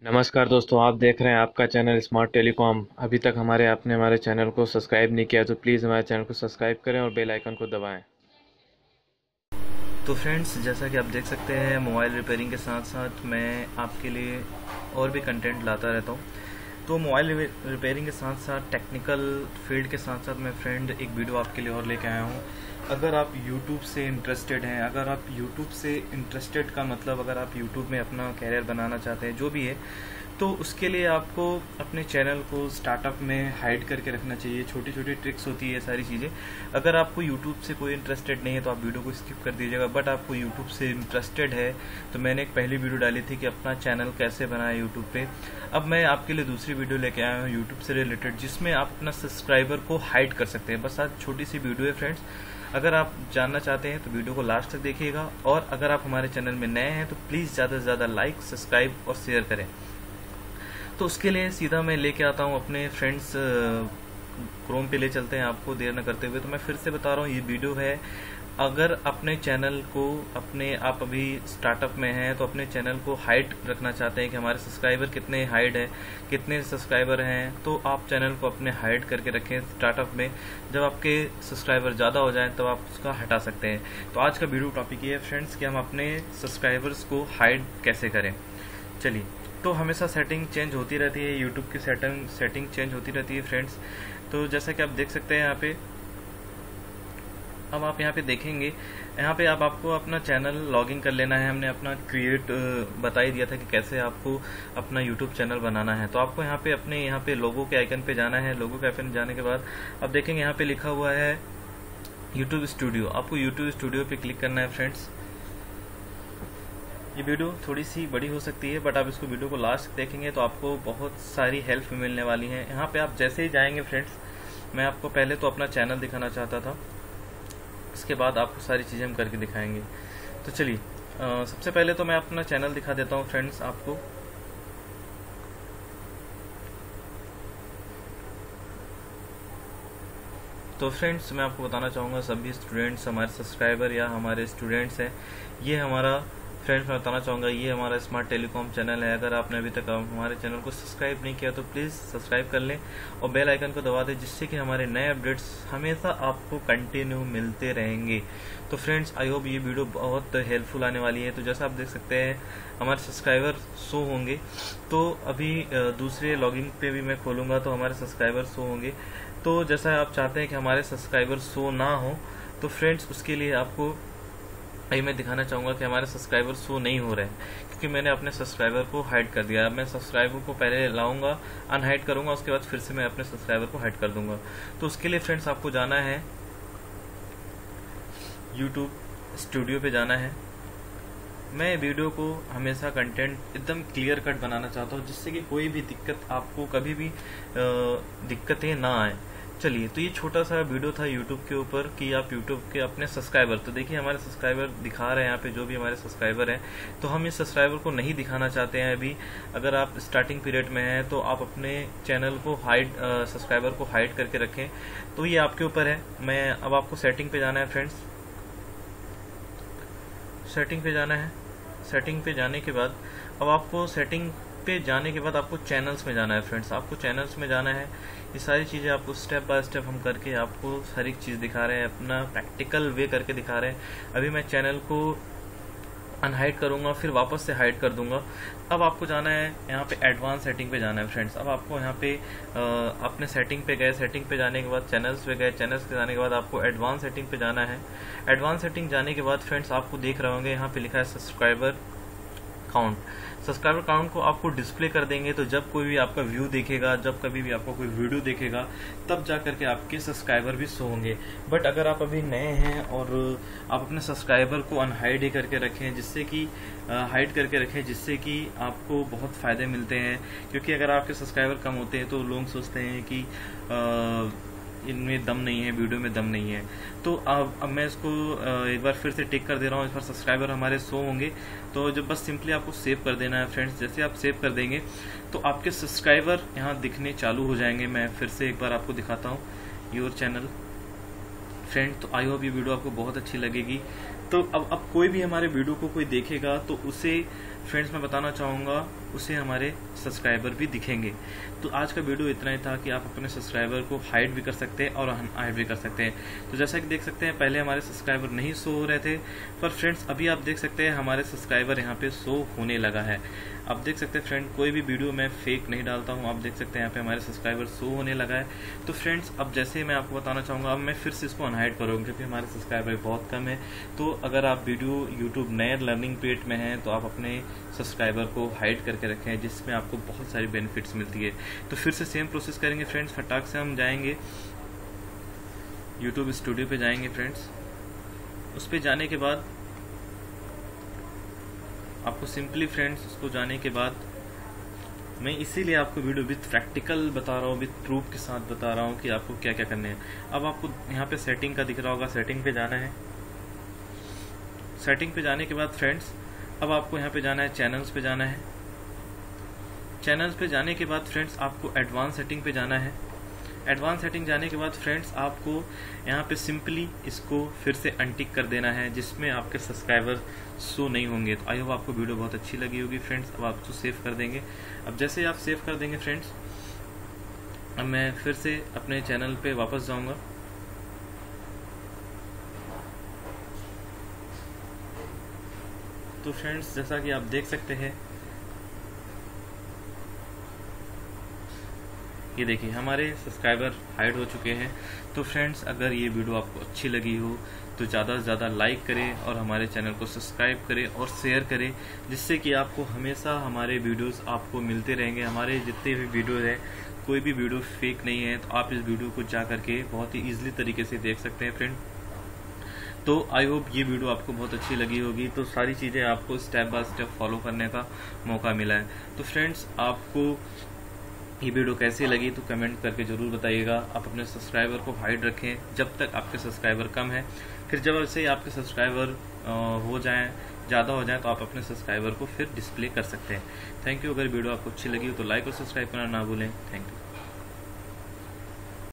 नमस्कार दोस्तों, आप देख रहे हैं आपका चैनल स्मार्ट टेलीकॉम। अभी तक आपने हमारे चैनल को सब्सक्राइब नहीं किया तो प्लीज़ हमारे चैनल को सब्सक्राइब करें और बेल आइकन को दबाएं। तो फ्रेंड्स, जैसा कि आप देख सकते हैं, मोबाइल रिपेयरिंग के साथ साथ मैं आपके लिए और भी कंटेंट लाता रहता हूँ। तो मोबाइल रिपेयरिंग के साथ साथ टेक्निकल फील्ड के साथ साथ मैं फ्रेंड एक वीडियो आपके लिए और लेके आया हूँ। अगर आप YouTube से इंटरेस्टेड हैं, अगर आप YouTube से इंटरेस्टेड का मतलब अगर आप YouTube में अपना कैरियर बनाना चाहते हैं, जो भी है, तो उसके लिए आपको अपने चैनल को स्टार्टअप में हाइड करके रखना चाहिए। छोटी छोटी ट्रिक्स होती है सारी चीज़ें। अगर आपको यूट्यूब से कोई इंटरेस्टेड नहीं है तो आप वीडियो को स्किप कर दीजिएगा, बट आपको यूट्यूब से इंटरेस्टेड है तो मैंने एक पहली वीडियो डाली थी कि अपना चैनल कैसे बनाए यूट्यूब पे। अब मैं आपके लिए दूसरी वीडियो लेके आया हूँ यूट्यूब से रिलेटेड, जिसमें आप अपना सब्सक्राइबर को हाइड कर सकते हैं। बस आज छोटी सी वीडियो है फ्रेंड्स। अगर आप जानना चाहते हैं तो वीडियो को लास्ट तक देखिएगा, और अगर आप हमारे चैनल में नए हैं तो प्लीज़ ज़्यादा से ज़्यादा लाइक, सब्सक्राइब और शेयर करें। तो उसके लिए सीधा मैं लेके आता हूँ अपने फ्रेंड्स, क्रोम पे ले चलते हैं आपको देर न करते हुए। तो मैं फिर से बता रहा हूँ, ये वीडियो है, अगर अपने चैनल को आप अभी स्टार्टअप में हैं तो अपने चैनल को हाइड रखना चाहते हैं कि हमारे सब्सक्राइबर कितने हाइड है, कितने सब्सक्राइबर हैं, तो आप चैनल को अपने हाइड करके रखें स्टार्टअप में। जब आपके सब्सक्राइबर ज़्यादा हो जाएं तब आप उसका हटा सकते हैं। तो आज का वीडियो टॉपिक ये है फ्रेंड्स कि हम अपने सब्सक्राइबर्स को हाइड कैसे करें। चलिए, तो हमेशा सेटिंग चेंज होती रहती है, यूट्यूब की सेटिंग चेंज होती रहती है फ्रेंड्स। तो जैसा कि आप देख सकते हैं यहाँ पे, अब आप यहाँ पे देखेंगे, यहाँ पे आपको अपना चैनल लॉगिन कर लेना है। हमने अपना क्रिएट बता ही दिया था कि कैसे आपको अपना यूट्यूब चैनल बनाना है। तो आपको यहाँ पे अपने यहाँ पे लोगो के आइकन पे जाना है। लोगो के आइकन जाने के बाद अब देखेंगे यहाँ पे लिखा हुआ है यूट्यूब स्टूडियो। आपको यूट्यूब स्टूडियो पे क्लिक करना है फ्रेंड्स। ये वीडियो थोड़ी सी बड़ी हो सकती है, बट आप इसको वीडियो को लास्ट देखेंगे तो आपको बहुत सारी हेल्प मिलने वाली है। यहाँ पे आप जैसे ही जाएंगे फ्रेंड्स, मैं आपको पहले तो अपना चैनल दिखाना चाहता था, इसके बाद आपको सारी चीज़ें हम करके दिखाएंगे। तो चलिए, सबसे पहले तो मैं अपना चैनल दिखा देता हूँ फ्रेंड्स आपको। तो फ्रेंड्स, मैं आपको बताना चाहूँगा, सभी स्टूडेंट्स हमारे सब्सक्राइबर या हमारे स्टूडेंट्स हैं, ये हमारा फ्रेंड्स मैं बताना चाहूँगा ये हमारा स्मार्ट टेलीकॉम चैनल है। अगर आपने अभी तक हमारे चैनल को सब्सक्राइब नहीं किया तो प्लीज़ सब्सक्राइब कर लें और बेल आइकन को दबा दें, जिससे कि हमारे नए अपडेट्स हमेशा आपको कंटिन्यू मिलते रहेंगे। तो फ्रेंड्स, आई होप ये वीडियो बहुत हेल्पफुल आने वाली है। तो जैसा आप देख सकते हैं, हमारे सब्सक्राइबर शो होंगे। तो अभी दूसरे लॉगिन पे भी मैं खोलूँगा तो हमारे सब्सक्राइबर शो होंगे। तो जैसा आप चाहते हैं कि हमारे सब्सक्राइबर शो ना हो, तो फ्रेंड्स उसके लिए आपको मैं दिखाना चाहूँगा कि हमारे सब्सक्राइबर शो नहीं हो रहे हैं, क्योंकि मैंने अपने सब्सक्राइबर को हाइड कर दिया। मैं सब्सक्राइबर को पहले लाऊंगा, अनहाइड करूंगा, उसके बाद फिर से मैं अपने सब्सक्राइबर को हाइड कर दूंगा। तो उसके लिए फ्रेंड्स आपको जाना है यूट्यूब स्टूडियो पे जाना है। मैं वीडियो को हमेशा कंटेंट एकदम क्लियर कट बनाना चाहता हूँ, जिससे कि कोई भी दिक्कत आपको कभी भी दिक्कतें ना आए। चलिए, तो ये छोटा सा वीडियो था यूट्यूब के ऊपर कि आप यूट्यूब के अपने सब्सक्राइबर, तो देखिए हमारे सब्सक्राइबर दिखा रहे हैं यहाँ पे, जो भी हमारे सब्सक्राइबर हैं। तो हम इस सब्सक्राइबर को नहीं दिखाना चाहते हैं अभी। अगर आप स्टार्टिंग पीरियड में हैं तो आप अपने चैनल को हाइड, सब्सक्राइबर को हाइड करके रखें। तो ये आपके ऊपर है। मैं अब आपको सेटिंग पे जाना है फ्रेंड्स। सेटिंग पे जाना है। सेटिंग पे जाने के बाद अब आपको सेटिंग पे जाने के बाद आपको चैनल्स में जाना है फ्रेंड्स। आपको चैनल्स में जाना है। ये सारी चीज़ें आपको स्टेप बाय स्टेप हम करके आपको हर एक चीज़ दिखा रहे हैं, अपना प्रैक्टिकल वे करके दिखा रहे हैं। अभी मैं चैनल को अनहाइड करूंगा, फिर वापस से हाइड कर दूंगा। अब आपको जाना है यहाँ पे एडवांस सेटिंग पे जाना है फ्रेंड्स। अब आपको यहाँ पे अपने सेटिंग पे गए, सेटिंग पे जाने के बाद चैनल्स पे गए, चैनल्स पे जाने के बाद आपको एडवांस सेटिंग पे जाना है। एडवांस सेटिंग जाने के बाद फ्रेंड्स आपको देख रहे होंगे यहाँ पे लिखा है सब्सक्राइबर काउंट। सब्सक्राइबर काउंट को आपको डिस्प्ले कर देंगे, तो जब कोई भी आपका व्यू देखेगा, जब कभी भी आपका कोई वीडियो देखेगा, तब जा करके आपके सब्सक्राइबर भी शो होंगे। बट अगर आप अभी नए हैं और आप अपने सब्सक्राइबर को अनहाइड ही करके रखें, जिससे कि हाइड करके रखें, जिससे कि आपको बहुत फायदे मिलते हैं। क्योंकि अगर आपके सब्सक्राइबर कम होते हैं तो लोग सोचते हैं कि इनमें दम नहीं है, वीडियो में दम नहीं है। तो अब मैं इसको एक बार फिर से टिक कर दे रहा हूँ। इस बार सब्सक्राइबर हमारे शो होंगे। तो जब बस सिंपली आपको सेव कर देना है फ्रेंड्स। जैसे आप सेव कर देंगे तो आपके सब्सक्राइबर यहाँ दिखने चालू हो जाएंगे। मैं फिर से एक बार आपको दिखाता हूँ योर चैनल फ्रेंड। तो आई होप ये वीडियो आपको बहुत अच्छी लगेगी। तो अब कोई भी हमारे वीडियो को कोई देखेगा तो उसे फ्रेंड्स मैं बताना चाहूँगा, उसे हमारे सब्सक्राइबर भी दिखेंगे। तो आज का वीडियो इतना ही था कि आप अपने सब्सक्राइबर को हाइड भी कर सकते हैं और अनहाइड भी कर सकते हैं। तो जैसा कि देख सकते हैं पहले हमारे सब्सक्राइबर नहीं शो हो रहे थे, पर फ्रेंड्स अभी आप देख सकते हैं हमारे सब्सक्राइबर यहाँ पे शो होने लगा है। आप देख सकते हैं फ्रेंड, कोई भी वीडियो मैं फेक नहीं डालता हूँ। आप देख सकते हैं यहाँ पे हमारे सब्सक्राइबर शो होने लगा है। तो फ्रेंड्स अब जैसे मैं आपको बताना चाहूँगा, अब मैं फिर से इसको अनहाइड करूँगा क्योंकि हमारे सब्सक्राइबर बहुत कम है। तो अगर आप वीडियो यूट्यूब नए लर्निंग पीरियड में हैं तो आप अपने सब्सक्राइबर को हाइड करके रखें, जिसमें आपको बहुत सारी बेनिफिट्स मिलती है। तो फिर से सेम प्रोसेस करेंगे फ्रेंड्स। फटाक से हम जाएंगे यूट्यूब स्टूडियो पे जाएंगे फ्रेंड्स। उस पर जाने के बाद आपको सिंपली फ्रेंड्स उसको जाने के बाद मैं इसीलिए आपको वीडियो विथ प्रैक्टिकल बता रहा हूँ, विथ प्रूफ के साथ बता रहा हूँ कि आपको क्या क्या करने हैं। अब आपको यहाँ पे सेटिंग का दिख रहा होगा, सेटिंग पे जाना है। सेटिंग पे जाने के बाद फ्रेंड्स अब आपको यहाँ पे जाना है, चैनल्स पे जाना है। चैनल्स पे जाने के बाद फ्रेंड्स आपको एडवांस सेटिंग पे जाना है। एडवांस सेटिंग जाने के बाद फ्रेंड्स आपको यहाँ पे सिंपली इसको फिर से अनटिक कर देना है, जिसमें आपके सब्सक्राइबर शो नहीं होंगे। तो आई होप आपको वीडियो बहुत अच्छी लगी होगी फ्रेंड्स। अब आप उसको सेव कर देंगे। अब जैसे आप सेव कर देंगे फ्रेंड्स, अब मैं फिर से अपने चैनल पे वापस जाऊंगा। तो फ्रेंड्स जैसा कि आप देख सकते हैं, ये देखिए हमारे सब्सक्राइबर हाइड हो चुके हैं। तो फ्रेंड्स अगर ये वीडियो आपको अच्छी लगी हो तो ज़्यादा से ज़्यादा लाइक करें और हमारे चैनल को सब्सक्राइब करें और शेयर करें, जिससे कि आपको हमेशा हमारे वीडियोस आपको मिलते रहेंगे। हमारे जितने भी वीडियो हैं, कोई भी वीडियो फेक नहीं है। तो आप इस वीडियो को जा करके बहुत ही ईजिली तरीके से देख सकते हैं फ्रेंड। तो आई होप ये वीडियो आपको बहुत अच्छी लगी होगी। तो सारी चीज़ें आपको स्टेप बाय स्टेप फॉलो करने का मौका मिला है। तो फ्रेंड्स आपको ये वीडियो कैसी लगी तो कमेंट करके ज़रूर बताइएगा। आप अपने सब्सक्राइबर को हाइड रखें जब तक आपके सब्सक्राइबर कम है। फिर जब से आपके सब्सक्राइबर हो जाएं, ज़्यादा हो जाएं, तो आप अपने सब्सक्राइबर को फिर डिस्प्ले कर सकते हैं। Thank you. अगर वीडियो आपको अच्छी लगी हो तो लाइक और सब्सक्राइब करना ना भूलें। Thank you.